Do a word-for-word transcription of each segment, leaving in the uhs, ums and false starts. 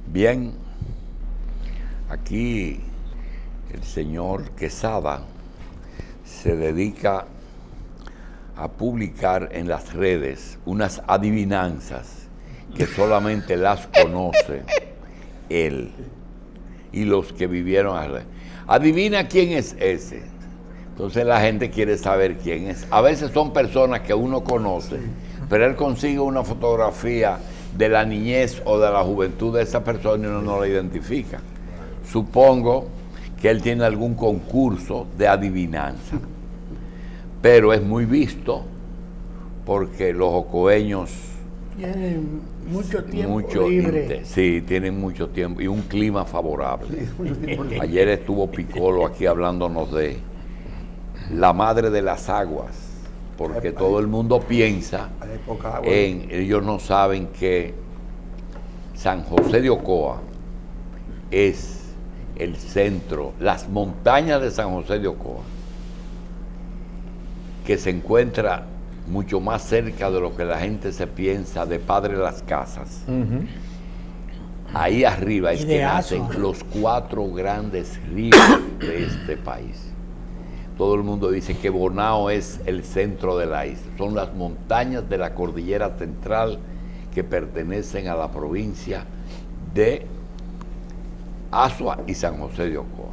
Bien, aquí el señor Quesada se dedica a publicar en las redes unas adivinanzas que solamente las conoce él y los que vivieron alrededor. Adivina quién es ese. Entonces la gente quiere saber quién es. A veces son personas que uno conoce, pero él consigue una fotografía de la niñez o de la juventud de esa persona y uno no la identifica. Supongo que él tiene algún concurso de adivinanza, pero es muy visto porque los ocoeños tienen mucho tiempo mucho libre. Inter, sí, tienen mucho tiempo y un clima favorable. Ayer estuvo Piccolo aquí hablándonos de la madre de las aguas, porque todo el mundo piensa en, ellos no saben que San José de Ocoa es el centro, las montañas de San José de Ocoa, que se encuentra mucho más cerca de lo que la gente se piensa de Padre Las Casas. Uh-huh. Ahí arriba es que nacen los cuatro grandes ríos de este país. Todo el mundo dice que Bonao es el centro de la isla. Son las montañas de la cordillera central que pertenecen a la provincia de Azua y San José de Ocoa.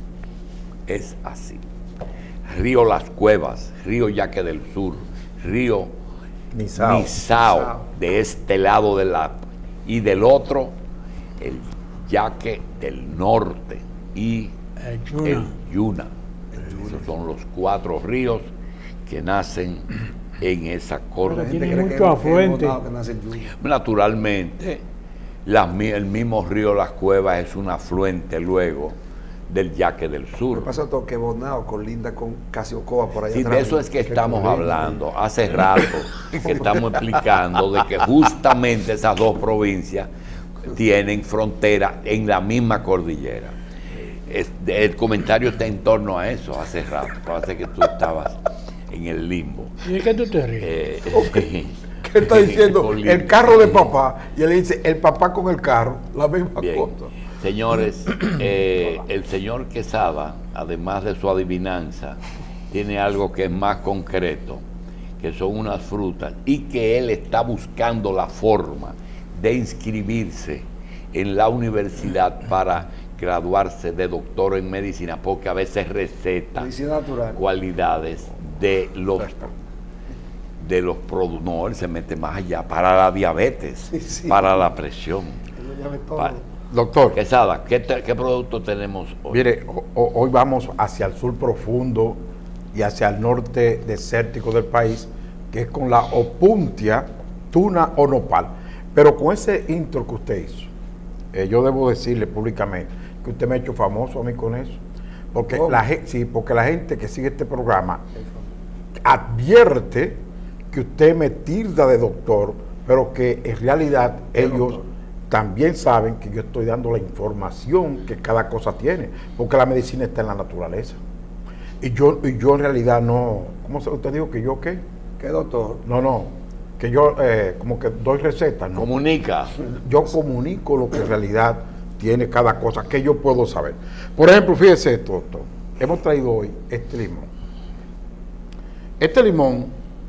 Es así. Río Las Cuevas, río Yaque del Sur, río Nizao, Nizao de este lado de la y del otro el Yaque del Norte y el Yuna. El Yuna. Esos son los cuatro ríos que nacen en esa cordillera. Tiene mucho afluente. Naturalmente, la, el mismo río Las Cuevas es un afluente luego del Yaque del Sur. ¿Qué pasa todo que Bonao colinda con casi Ocoa por allá sí, atrás? De eso es que estamos hablando. Hace rato que estamos explicando de que justamente esas dos provincias tienen frontera en la misma cordillera. Es, el comentario está en torno a eso hace rato. Parece que tú estabas en el limbo. ¿Y de qué tú te ríes? Eh, okay. ¿Qué está diciendo? El carro de papá. Y él dice, el papá con el carro. La misma Bien. cosa. Señores, eh, el señor Quesada, además de su adivinanza, tiene algo que es más concreto, que son unas frutas, y que él está buscando la forma de inscribirse en la universidad para graduarse de doctor en medicina, porque a veces receta cualidades de los de los productos. No, él se mete más allá, para la diabetes, sí, sí. para la presión. Para, Doctor Quesada, ¿qué, te, ¿qué producto tenemos hoy? Mire, o, hoy vamos hacia el sur profundo y hacia el norte desértico del país, que es con la opuntia tuna o nopal. Pero con ese intro que usted hizo, eh, yo debo decirle públicamente que usted me ha hecho famoso a mí con eso. Porque la, sí, porque la gente que sigue este programa advierte que usted me tilda de doctor, pero que en realidad ellos... Doctor. También saben que yo estoy dando la información que cada cosa tiene, porque la medicina está en la naturaleza. Y yo, y yo en realidad no, ¿cómo se usted dijo que yo qué? ¿Qué doctor? No, no, que yo eh, como que doy recetas, ¿no? Comunica. Yo comunico lo que en realidad tiene cada cosa, que yo puedo saber. Por ejemplo, fíjese esto, doctor. Hemos traído hoy este limón. Este limón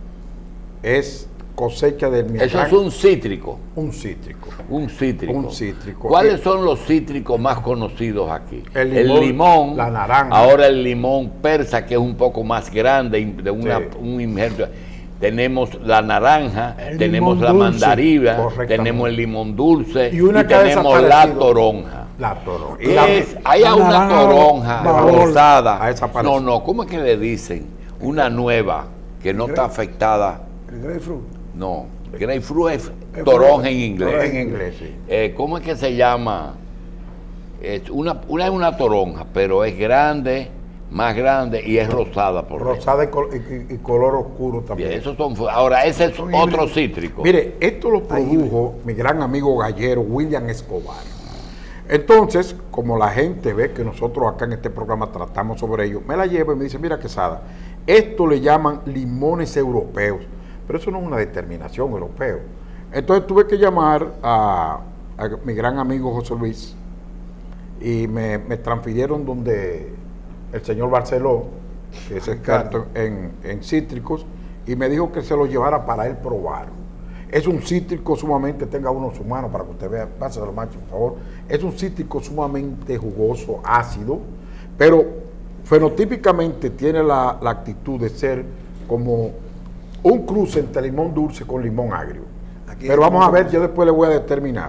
es cosecha del Michoacán. Eso es un cítrico. Un cítrico. Un cítrico. Un cítrico. ¿Cuáles son los cítricos más conocidos aquí? El limón, el limón, la naranja. Ahora el limón persa, que es un poco más grande, de una, sí. un injerto. Tenemos la naranja, el tenemos la mandarina, tenemos el limón dulce y, una y tenemos la toronja. La toronja. ¿Qué la, es? Hay la una toronja rosada. No, no, ¿cómo es que le dicen? Una nueva que no está afectada. El grapefruit. No, grapefruit es toronja en inglés. En inglés, sí. Eh, ¿Cómo es que se llama? Es una, una es una toronja, pero es grande, más grande y es rosada por Rosada y, col y, y color oscuro también. Bien, esos son, ahora, ese es son otro cítrico. Mire, esto lo produjo mi gran amigo gallero William Escobar. Entonces, como la gente ve que nosotros acá en este programa tratamos sobre ello, me la lleva y me dice, mira Quesada, esto le llaman limones europeos. Pero eso no es una determinación europea. Entonces tuve que llamar a, a mi gran amigo José Luis, y me, me transfirieron donde el señor Barceló, que es experto en, en cítricos, y me dijo que se lo llevara para él probar. Es un cítrico sumamente, tenga uno en su mano para que usted vea, páselo macho, por favor. Es un cítrico sumamente jugoso, ácido, pero fenotípicamente tiene la, la actitud de ser como un cruce entre limón dulce con limón agrio. Aquí pero vamos a ver, yo después le voy a determinar.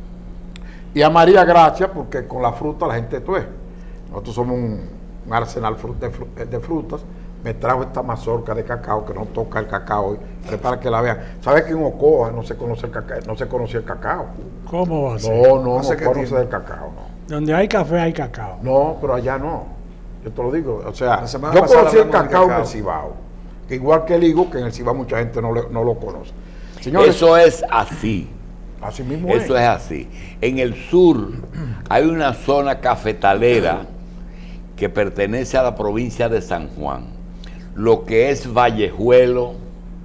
Y a María gracias, porque con la fruta la gente tué. Nosotros somos un, un arsenal de, de frutas. Me trajo esta mazorca de cacao que no toca el cacao hoy, para que la vean. ¿Sabes que en Ocoa no se conoce el cacao? No se conocía el cacao. ¿Cómo va a ser? No, no, no se conoce del cacao, no. Donde hay café hay cacao. No, pero allá no. Yo te lo digo. O sea, yo conocí el cacao, cacao en el Cibao. Que igual que el higo, que en el Cibao mucha gente no, le, no lo conoce. Señores, eso es así. Así mismo Eso es. es así. En el sur hay una zona cafetalera que pertenece a la provincia de San Juan. Lo que es Vallejuelo,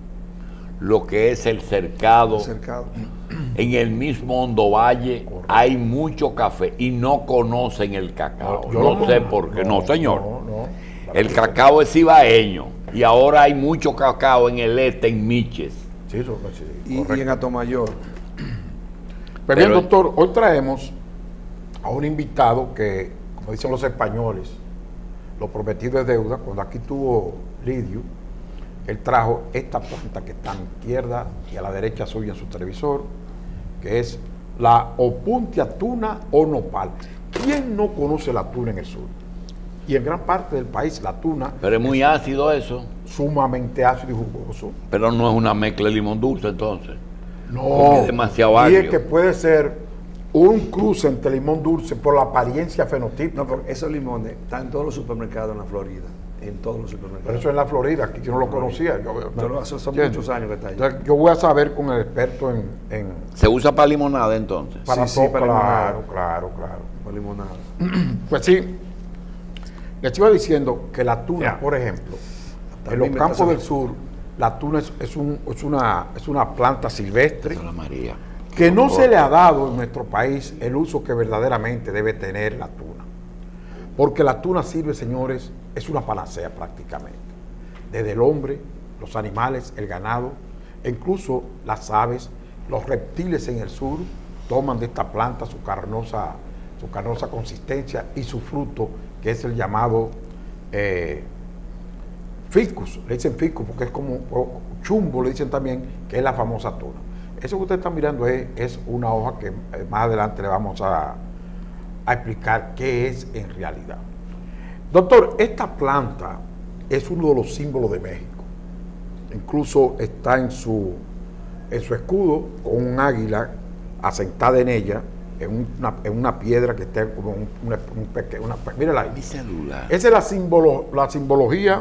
lo que es el Cercado, el cercado. En el mismo Hondo Valle hay mucho café y no conocen el cacao. No, no, no sé por qué, no, no señor. No, no. El cacao es cibaeño y ahora hay mucho cacao en el este, en Miches. Sí, eso, sí, y, y en Atomayor. Pero bien, doctor, hoy traemos a un invitado que, como dicen los españoles, lo prometido es deuda. Cuando aquí tuvo Lidio, él trajo esta planta que está a la izquierda y a la derecha suya en su televisor, que es la Opuntia tuna o nopal. ¿Quién no conoce la tuna en el sur? Y en gran parte del país la tuna... Pero es muy ácido eso. Sumamente ácido y jugoso. Pero no es una mezcla de limón dulce entonces. No, es demasiado y agrio. es que puede ser un cruce entre limón dulce por la apariencia fenotípica. No, porque esos limones están en todos los supermercados en la Florida. En todos los supermercados. Pero eso en la Florida, aquí yo no lo conocía. Yo, Pero eso son muchos años que está ahí. Entonces, yo voy a saber con el experto en... en ¿Se usa para limonada entonces? para sí, todo, sí, para claro, limonada. claro, claro. Para limonada. Pues sí, les iba diciendo que la tuna, Ya. por ejemplo, en También los me campos pasa del eso. sur, la tuna es, es, un, es, una, es una planta silvestre Hola, María. que no se le ha dado en nuestro país el uso que verdaderamente debe tener la tuna. Porque la tuna sirve, señores, es una panacea prácticamente. Desde el hombre, los animales, el ganado, e incluso las aves, los reptiles en el sur toman de esta planta su carnosa, su carnosa consistencia y su fruto, que es el llamado eh, ficus. Le dicen ficus porque es como o chumbo, le dicen también, que es la famosa tuna. Eso que ustedes están mirando es, es una hoja que eh, más adelante le vamos a, a explicar qué es en realidad. Doctor, esta planta es uno de los símbolos de México. Incluso está en su, en su escudo con un águila asentada en ella, en una, en una piedra que está como un, una, un pequeño, una, mírala ahí. Mi celular. Esa es la, simbolo, la simbología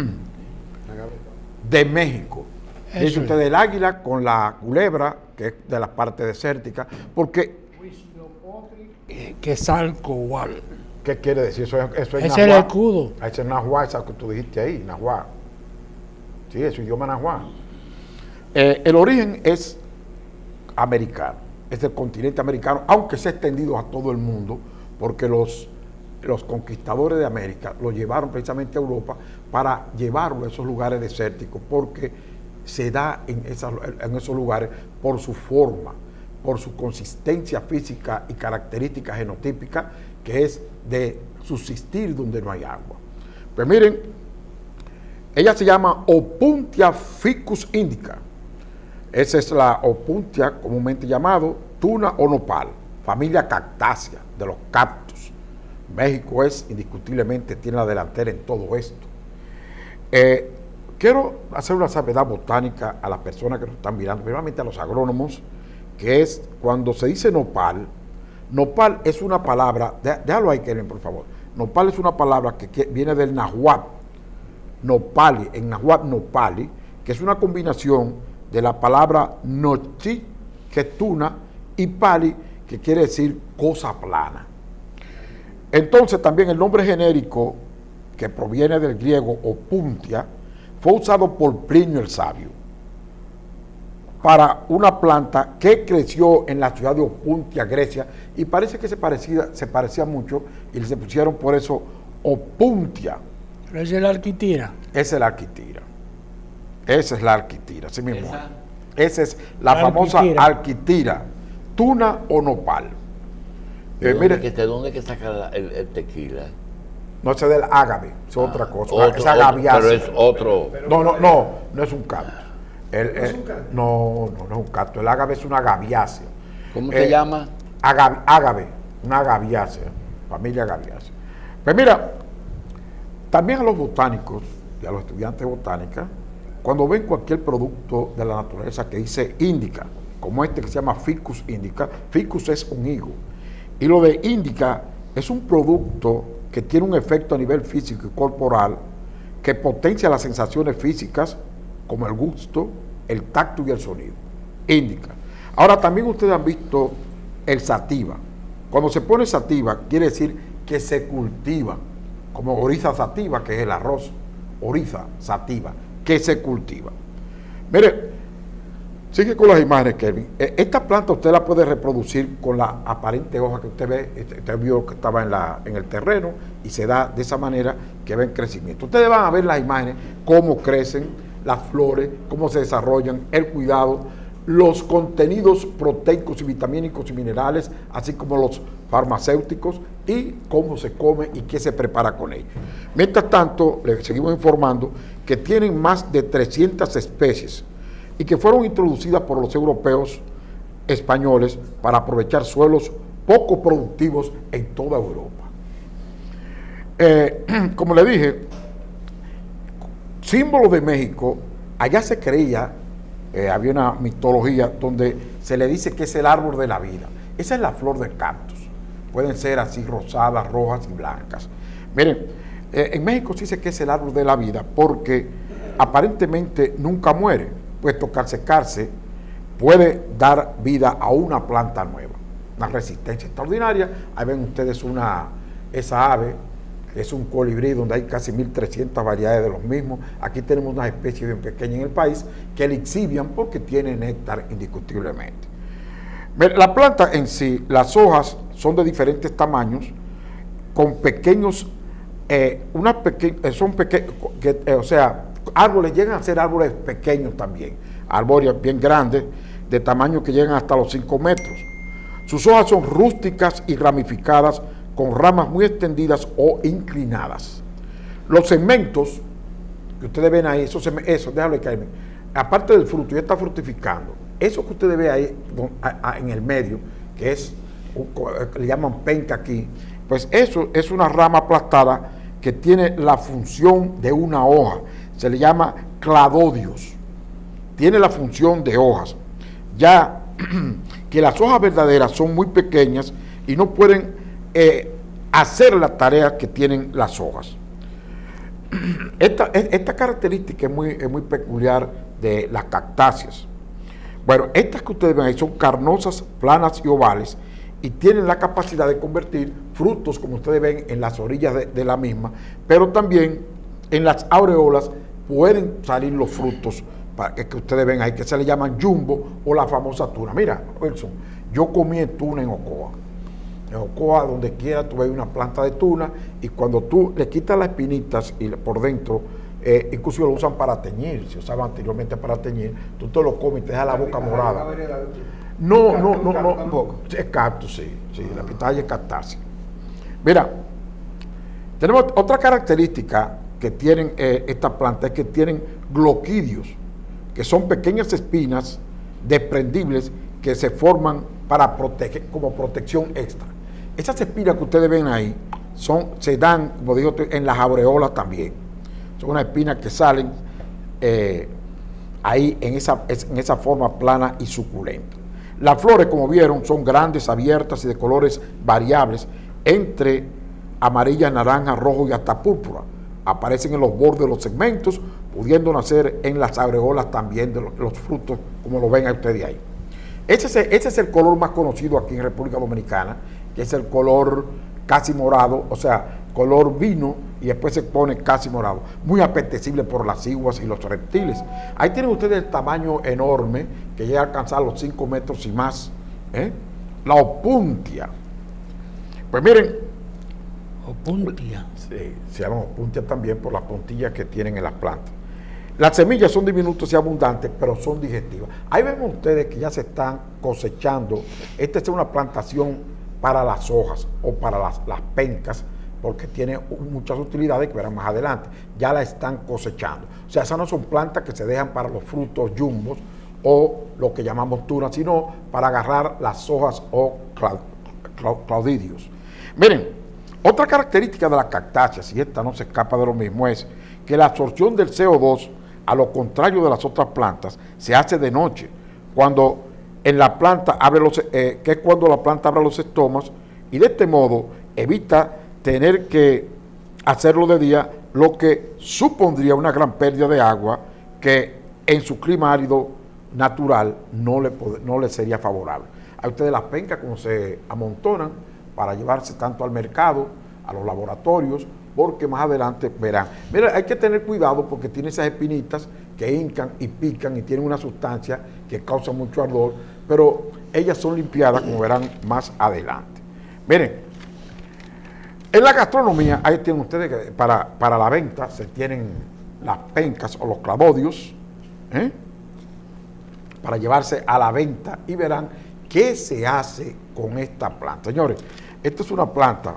de México. Dice Eso usted el águila con la culebra, que es de la parte desértica, porque, Eh, que salco igual. ¿qué quiere decir? Eso es, eso es Ese es el nahuá. escudo. Ese es nahuá, esa que tú dijiste ahí, nahuá. Sí, es su idioma nahuá. Eh, el origen es americano, es del continente americano, aunque se ha extendido a todo el mundo, porque los, los conquistadores de América lo llevaron precisamente a Europa para llevarlo a esos lugares desérticos, porque se da en, esas, en esos lugares por su forma, por su consistencia física y características genotípicas, que es de subsistir donde no hay agua. Pues miren, ella se llama Opuntia ficus indica. Esa es la Opuntia comúnmente llamado tuna o nopal, familia cactácea, de los cactus. México es indiscutiblemente, tiene la delantera en todo esto. Eh, quiero hacer una salvedad botánica a las personas que nos están mirando, primeramente a los agrónomos, que es cuando se dice nopal. Nopal es una palabra, déjalo ahí, Kevin, por favor. Nopal es una palabra que, que viene del náhuatl, nopali, en náhuatl nopali, que es una combinación de la palabra nochi, que es tuna, y pali, que quiere decir cosa plana. Entonces también el nombre genérico, que proviene del griego opuntia, fue usado por Plinio el Sabio. para una planta que creció en la ciudad de Opuntia, Grecia, y parece que se parecía, se parecía mucho, y se pusieron por eso Opuntia. Pero esa es la arquitira. Esa es la arquitira. Esa es la arquitira, así mismo. ¿Esa? Esa es la, La famosa arquitira. arquitira, tuna o nopal. ¿De Eh, dónde, mire, que, ¿De dónde que saca la- el, el tequila? no sé del ágave, es otra cosa, Otro- es otro- agaviácea. pero es otro. No, no, no, no es un cactus. El- el- no, no, no es un cactus. El ágave es una agaviácea. ¿Cómo Eh, se llama? Agave, ágave, una agaviácea, familia agaviácea. Pues mira, también a los botánicos y a los estudiantes de botánica, cuando ven cualquier producto de la naturaleza que dice índica, como este que se llama Ficus indica, Ficus es un higo, y lo de índica es un producto que tiene un efecto a nivel físico y corporal que potencia las sensaciones físicas como el gusto, el tacto y el sonido. Índica. Ahora también ustedes han visto el sativa. Cuando se pone sativa quiere decir que se cultiva, como oriza sativa, que es el arroz, oriza sativa, que se cultiva. Mire, sigue con las imágenes, Kevin. Eh, Esta planta usted la puede reproducir con la aparente hoja que usted ve. Este- Usted vio que estaba en, la, en el terreno y se da de esa manera que ven crecimiento. Ustedes van a ver las imágenes, cómo crecen las flores, cómo se desarrollan, el cuidado, los contenidos proteicos y vitamínicos y minerales, así como los farmacéuticos y cómo se come y qué se prepara con ellos. Mientras tanto, les seguimos informando que tienen más de trescientas especies y que fueron introducidas por los europeos españoles para aprovechar suelos poco productivos en toda Europa. Eh, como le dije, símbolo de México, allá se creía, eh, había una mitología donde se le dice que es el árbol de la vida. Esa es la flor del cactus. Pueden ser así rosadas, rojas y blancas. Miren, eh, en México se dice que es el árbol de la vida porque aparentemente nunca muere, puesto que al secarse puede dar vida a una planta nueva, una resistencia extraordinaria. Ahí ven ustedes una, esa ave, que es un colibrí donde hay casi mil trescientas variedades de los mismos. Aquí tenemos una especie bien pequeña en el país que le exhibian porque tiene néctar indiscutiblemente. La planta en sí, las hojas son de diferentes tamaños, con pequeños, eh, unas peque son pequeños, eh, o sea, árboles, llegan a ser árboles pequeños también, arbóreas bien grandes, de tamaño que llegan hasta los cinco metros. Sus hojas son rústicas y ramificadas, con ramas muy extendidas o inclinadas. Los segmentos que ustedes ven ahí, esos, eso, déjalo caerme, aparte del fruto, ya está fructificando. Eso que ustedes ven ahí a, a, en el medio, que es, le llaman penca aquí, pues eso es una rama aplastada que tiene la función de una hoja. Se le llama cladodios. Tiene la función de hojas. Ya que las hojas verdaderas son muy pequeñas y no pueden eh, hacer las tareas que tienen las hojas. Esta, esta característica es muy, es muy peculiar de las cactáceas. Bueno, estas que ustedes ven ahí son carnosas, planas y ovales y tienen la capacidad de convertir frutos, como ustedes ven, en las orillas de, de la misma, pero también en las aureolas pueden salir los frutos para que, que ustedes ven ahí, que se le llaman jumbo o la famosa tuna. Mira, Wilson, yo comí tuna en Ocoa. En Ocoa, donde quiera, tú ves una planta de tuna y cuando tú le quitas las espinitas y por dentro, eh, incluso lo usan para teñir, se usaba anteriormente para teñir, tú te lo comes y te deja la boca morada. No, no, no, no, tampoco. Es cactus, sí, sí, la pitaya es cactácea. Mira, tenemos otra característica que tienen eh, estas plantas, es que tienen gloquidios, que son pequeñas espinas desprendibles que se forman para proteger, como protección extra. Esas espinas que ustedes ven ahí son, se dan, como digo, en las aureolas también. Son unas espinas que salen eh, ahí en esa, en esa forma plana y suculenta. Las flores, como vieron, son grandes, abiertas y de colores variables, entre amarilla, naranja, rojo y hasta púrpura. Aparecen en los bordes de los segmentos, pudiendo nacer en las aureolas también de los, los frutos, como lo ven a ustedes ahí. Ese es, ese es el color más conocido aquí en República Dominicana, que es el color casi morado, o sea, color vino, y después se pone casi morado. Muy apetecible por las iguas y los reptiles. Ahí tienen ustedes el tamaño enorme que llega a alcanzar los cinco metros y más. ¿eh? La opuntia. Pues miren. Opuntia. Sí, se llaman opuntia también por las puntillas que tienen en las plantas. Las semillas son diminutas y abundantes, pero son digestivas. Ahí vemos ustedes que ya se están cosechando. Esta es una plantación para las hojas o para las, las pencas, porque tiene muchas utilidades que verán más adelante. Ya la están cosechando. O sea, esas no son plantas que se dejan para los frutos jumbos o lo que llamamos tuna, sino para agarrar las hojas o claudidios. Miren, otra característica de las cactáceas, y esta no se escapa de lo mismo, es que la absorción del C O dos, a lo contrario de las otras plantas, se hace de noche, cuando en la planta abre los, eh, que es cuando la planta abre los estomas, y de este modo evita tener que hacerlo de día, lo que supondría una gran pérdida de agua que en su clima árido natural no le, no le sería favorable. A ustedes las pencas como se amontonan para llevarse tanto al mercado, a los laboratorios, porque más adelante verán. Mira, hay que tener cuidado porque tiene esas espinitas que hincan y pican y tienen una sustancia que causa mucho ardor, pero ellas son limpiadas, como verán más adelante. Miren, en la gastronomía, ahí tienen ustedes que para, para la venta se tienen las pencas o los clavodios, ¿eh? para llevarse a la venta, y verán qué se hace con esta planta. Señores, esta es una planta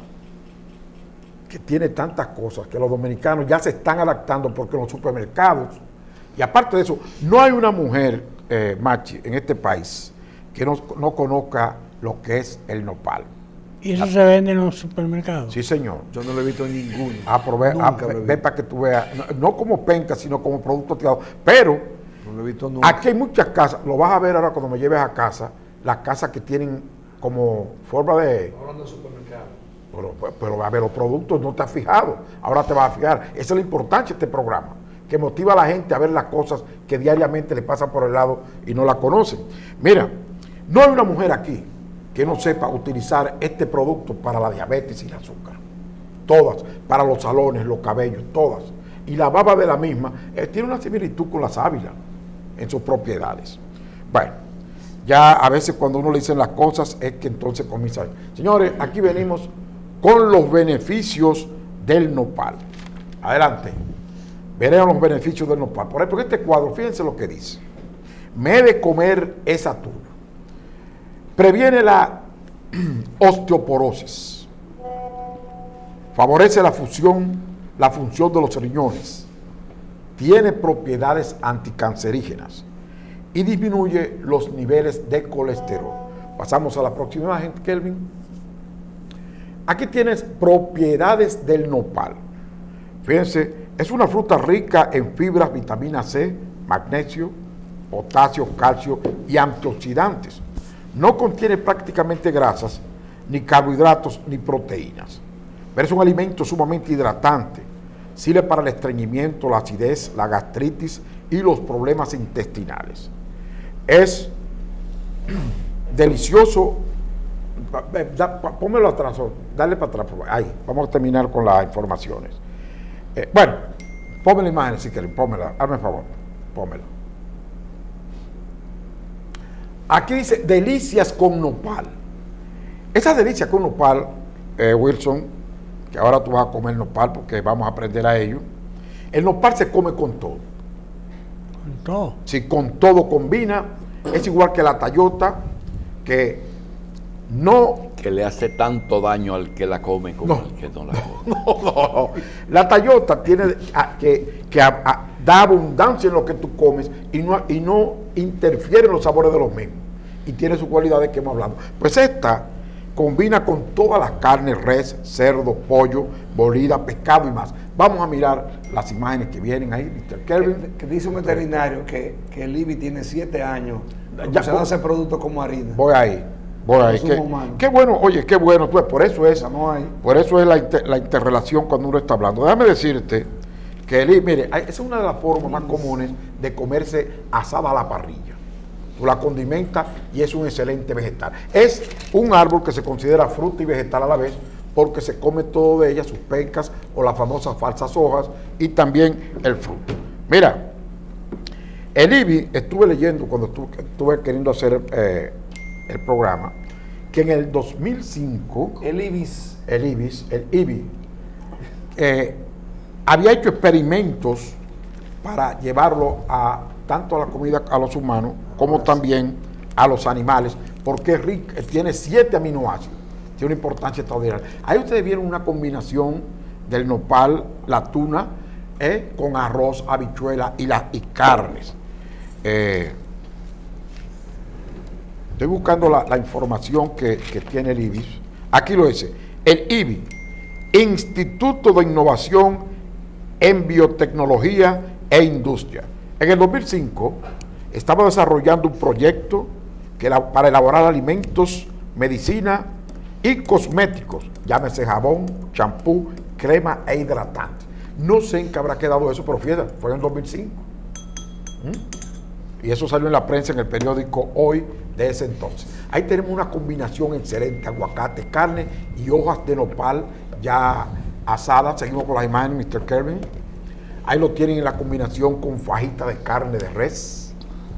que tiene tantas cosas que los dominicanos ya se están adaptando, porque en los supermercados, y aparte de eso, no hay una mujer, eh, Machi, en este país que no, no conozca lo que es el nopal. ¿Y eso ah, se vende en los supermercados? Sí, señor. Yo no lo he visto en ninguno. Ah, pero ve, ah, ve, ve para que tú veas, no, no como penca, sino como producto tirado. Pero no lo he visto nunca. Aquí hay muchas casas, lo vas a ver ahora cuando me lleves a casa, las casas que tienen como forma de... Hablando de supermercados. Pero, pero a ver, los productos no te has fijado, ahora te vas a fijar. Esa es la importancia de este programa, que motiva a la gente a ver las cosas que diariamente le pasan por el lado y no la conocen. Mira, no hay una mujer aquí que no sepa utilizar este producto para la diabetes y el azúcar. Todas, para los salones, los cabellos, todas. Y la baba de la misma eh, tiene una similitud con la sábila en sus propiedades. Bueno, ya a veces cuando uno le dicen las cosas es que entonces comienza. Señores, aquí venimos con los beneficios del nopal. Adelante. Veremos los beneficios del nopal. Por ejemplo, en este cuadro, fíjense lo que dice. Me he de comer esa tuna. Previene la osteoporosis. Favorece la función, la función de los riñones. Tiene propiedades anticancerígenas y disminuye los niveles de colesterol. Pasamos a la próxima imagen, Kelvin. Aquí tienes propiedades del nopal. Fíjense, es una fruta rica en fibras, vitamina C, magnesio, potasio, calcio y antioxidantes. No contiene prácticamente grasas, ni carbohidratos, ni proteínas. Pero es un alimento sumamente hidratante. Sirve para el estreñimiento, la acidez, la gastritis y los problemas intestinales. Es delicioso. Pónmelo atrás, dale para atrás. Ahí, vamos a terminar con las informaciones. Eh, bueno, ponme la imagen si quieren, pónmela, hazme el favor, pónmela. Aquí dice delicias con nopal. Esas delicias con nopal, eh, Wilson, que ahora tú vas a comer nopal porque vamos a aprender a ello. El nopal se come con todo. ¿Con todo? Sí, con todo combina. Es igual que la tallota, que no... Que le hace tanto daño al que la come como no, al que no la come. No, no, no. La tallota tiene a, que, que a, a, da abundancia en lo que tú comes y no, y no interfiere en los sabores de los mismos. Y tiene sus cualidades que hemos hablado. Pues esta combina con todas las carnes, res, cerdo, pollo, molida, pescado y más. Vamos a mirar las imágenes que vienen ahí, mister Kelvin. Que, que dice un veterinario que, que el I B I tiene siete años usando ese producto como harina. Voy ahí, voy ahí. Qué, qué bueno, oye, qué bueno. Pues por eso es, no hay. Por eso es la, inter, la interrelación cuando uno está hablando. Déjame decirte que el I B I, mire, esa es una de las formas más comunes de comerse asada a la parrilla. Tú la condimentas y es un excelente vegetal. Es un árbol que se considera fruta y vegetal a la vez porque se come todo de ellas, sus pencas o las famosas falsas hojas y también el fruto. Mira, el I B I, estuve leyendo cuando estuve, estuve queriendo hacer eh, el programa, que en el dos mil cinco, El IBIS. el IBIS, el I B I, eh, había hecho experimentos para llevarlo a tanto a la comida a los humanos como también a los animales, porque es rico, tiene siete aminoácidos, tiene una importancia extraordinaria. Ahí ustedes vieron una combinación del nopal, la tuna, eh, con arroz, habichuela y, la, y carnes. Eh, estoy buscando la, la información que, que tiene el I B I. Aquí lo dice, el I B I, Instituto de Innovación en Biotecnología e Industria. En el dos mil cinco estaba desarrollando un proyecto que la, para elaborar alimentos, medicina y cosméticos, llámese jabón, champú, crema e hidratante. No sé en qué habrá quedado eso, pero fíjate, fue en el dos mil cinco. ¿Mm? Y eso salió en la prensa, en el periódico Hoy de ese entonces. Ahí tenemos una combinación excelente, aguacate, carne y hojas de nopal ya asadas. Seguimos con las imágenes, mister Kelvin. Ahí lo tienen en la combinación con fajita de carne de res.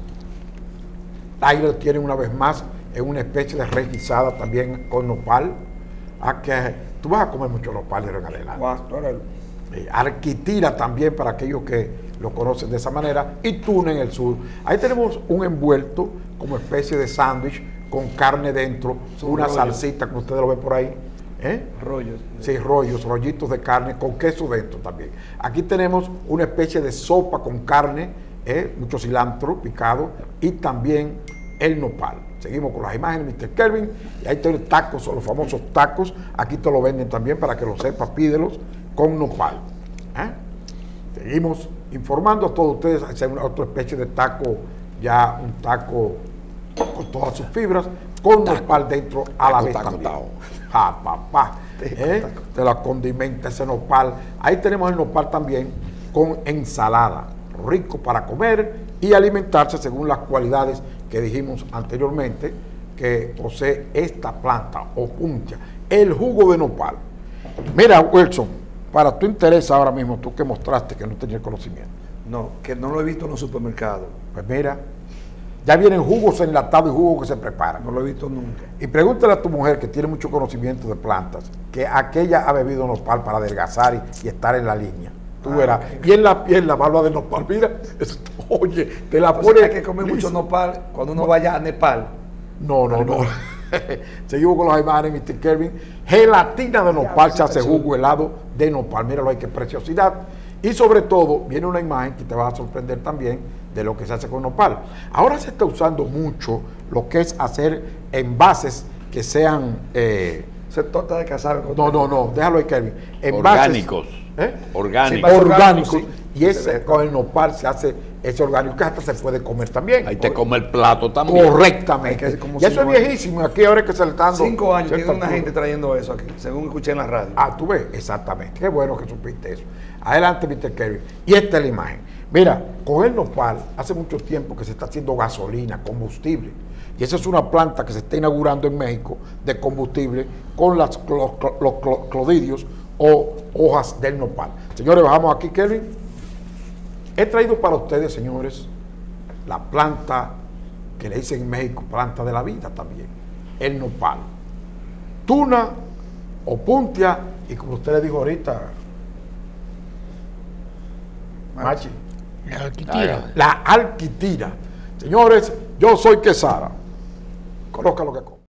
Ahí lo tienen una vez más en una especie de res guisada también con nopal. Ah, que tú vas a comer mucho nopal de adelante. Eh, Arquitira también para aquellos que lo conocen de esa manera. Y tuna en el sur. Ahí tenemos un envuelto como especie de sándwich con carne dentro, Son una rollos. salsita como ustedes lo ven por ahí. ¿Eh? Rollos. Sí, rollos, rollitos de carne con queso dentro también. Aquí tenemos una especie de sopa con carne, ¿eh? mucho cilantro picado y también el nopal. Seguimos con las imágenes, mister Kelvin, y ahí tienen tacos, son los famosos tacos. Aquí te lo venden también para que lo sepas, pídelos con nopal. ¿Eh? Seguimos informando a todos ustedes, hacer una otra especie de taco, ya un taco con todas sus fibras, con taco, nopal dentro a la vez también. Ja, papá, ¿eh? Te la condimenta ese nopal. Ahí tenemos el nopal también con ensalada, rico para comer y alimentarse según las cualidades que dijimos anteriormente que posee esta planta opuntia, el jugo de nopal. Mira, Wilson, para tu interés ahora mismo, tú que mostraste que no tenías conocimiento. No, que no lo he visto en los supermercados. Pues mira, ya vienen jugos enlatados y jugos que se preparan. No lo he visto nunca. Y pregúntale a tu mujer, que tiene mucho conocimiento de plantas, que aquella ha bebido nopal para adelgazar y, y estar en la línea. Tú ah, verás. Y en la piel, la barba de nopal, mira, eso, oye, te la pone. Hay que comer mucho nopal cuando uno vaya a Nepal. No, no, no. Seguimos con las imágenes, mister Kelvin. Gelatina de nopal, se hace jugo helado de nopal. Míralo ahí, qué preciosidad. Y sobre todo, viene una imagen que te va a sorprender también de lo que se hace con nopal. Ahora se está usando mucho lo que es hacer envases que sean... Eh, se torta de cazar. No, no, no, déjalo ahí, Kelvin. Envases, orgánicos. ¿eh? Orgánicos. Sí, orgánicos. Sí. Y ese, Sí, con el nopal se hace ese orgánico que hasta se puede comer también. Ahí te come el plato también. Correctamente. Que, como y eso es viejísimo. Aquí ahora es que se le está dando... Cinco años tiene una gente trayendo eso aquí, según escuché en la radio. Ah, tú ves, exactamente. Qué bueno que supiste eso. Adelante, mister Kelvin. Y esta es la imagen. Mira, con el nopal hace mucho tiempo que se está haciendo gasolina, combustible. Y esa es una planta que se está inaugurando en México de combustible con las, los, los, los clodidios o hojas del nopal. Señores, bajamos aquí, Kelvin. He traído para ustedes, señores, la planta que le dicen en México planta de la vida también, el nopal. Tuna, opuntia y como usted le dijo ahorita, Machi, La alquitira. la alquitira. Señores, yo soy Quesada. Conozca lo que como.